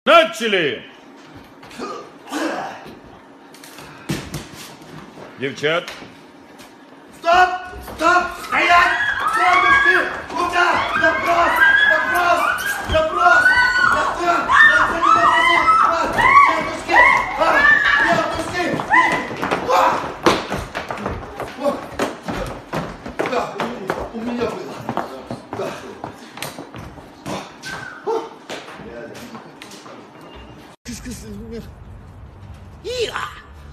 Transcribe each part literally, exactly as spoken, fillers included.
Начали! Девчат. Стоп! Стоп! Стоять! Солнышки! Куда? Допрос! Допрос! Допрос! Допрос! Девушки! Девушки! Да, у меня было. Да. Ира!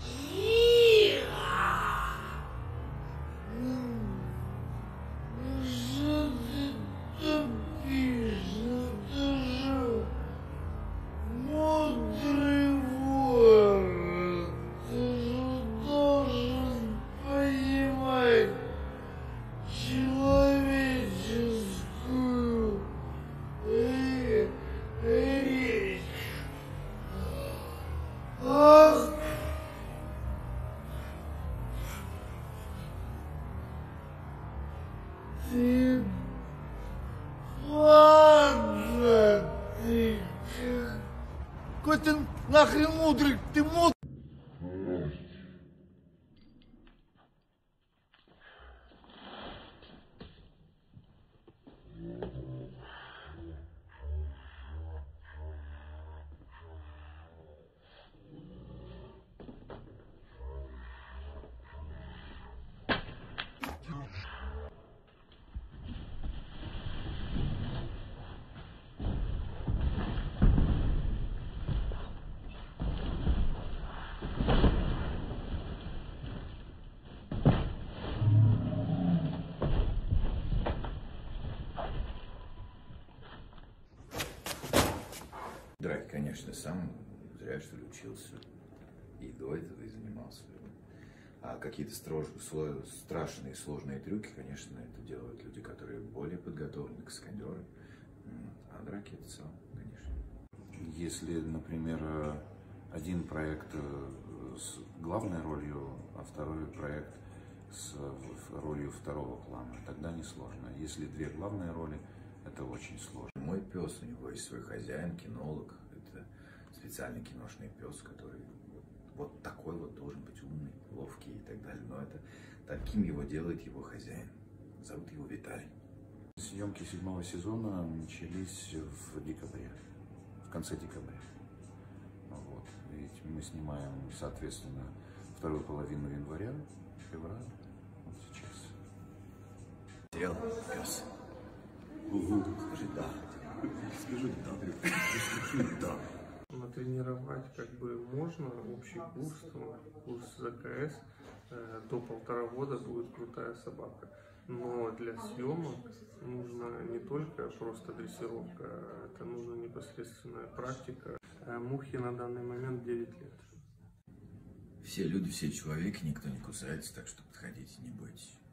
Ты... Ладно, ты... Какой ты нахрен мудрый, ты мудрый. Драки, конечно, сам зря, что ли, учился. И до этого и занимался. А какие-то строж... страшные, сложные трюки, конечно, это делают люди, которые более подготовлены, каскадеры. А драки это сам, конечно. Если, например, один проект с главной ролью, а второй проект с ролью второго плана, тогда несложно. Если две главные роли, это очень сложно. Мой пес, у него есть свой хозяин, кинолог. Это специальный киношный пес, который вот, вот такой вот должен быть умный, ловкий и так далее. Но это таким его делает его хозяин. Зовут его Виталий. Съемки седьмого сезона начались в декабре, в конце декабря. Вот. Ведь мы снимаем, соответственно, вторую половину января, февраля, вот сейчас. Дело, пес. Угу. Скажи да. Скажи да. Скажи да. Натренировать как бы можно, общий курс, курс ЗКС э, до полтора года будет крутая собака. Но для съемок нужно не только просто дрессировка, это нужна непосредственная практика. Э, Мухе на данный момент девять лет. Все люди, все человеки, никто не кусается, так что подходите, не бойтесь.